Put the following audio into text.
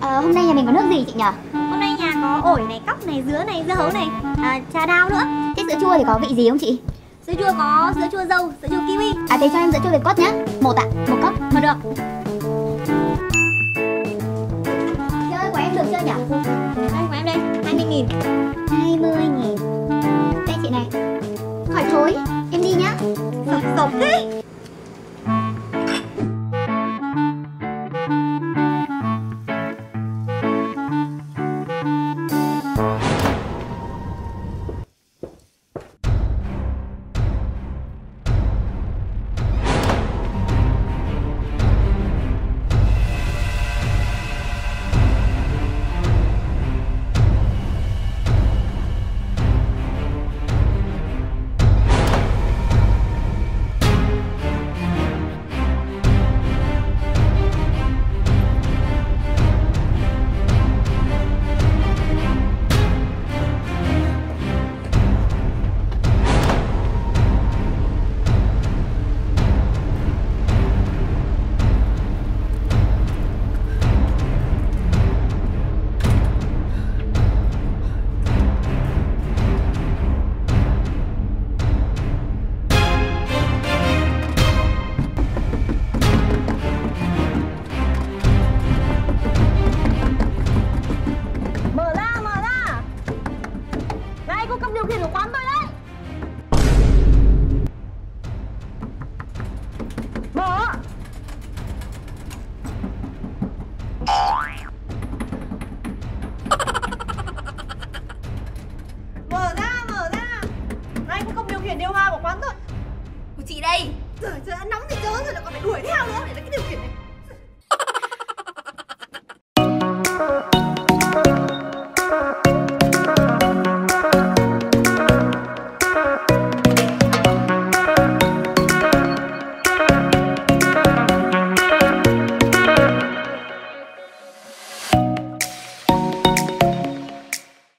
Hôm nay nhà mình có nước gì chị nhỉ? Hôm nay nhà có ổi này, cóc này, dứa này, dưa hấu này, trà đào nữa. Thế sữa chua thì có vị gì không chị? Sữa chua có sữa chua dâu, sữa chua kiwi. Thế cho em sữa chua Việt cốt nhá. Một ạ, một cốc. Mà được. Chị ơi, của em được chưa nhỉ? Đây của em đây, 20.000. 20.000. Đây chị này. Khỏi thối, em đi nhá. Sộp thế.